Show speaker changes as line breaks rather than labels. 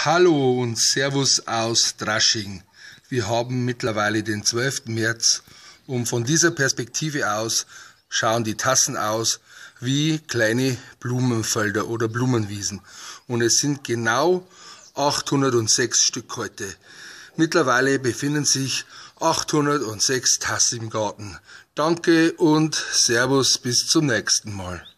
Hallo und Servus aus Drasching. Wir haben mittlerweile den 12. März und von dieser Perspektive aus schauen die Tassen aus wie kleine Blumenfelder oder Blumenwiesen. Und es sind genau 806 Stück heute. Mittlerweile befinden sich 806 Tassen im Garten. Danke und Servus, bis zum nächsten Mal.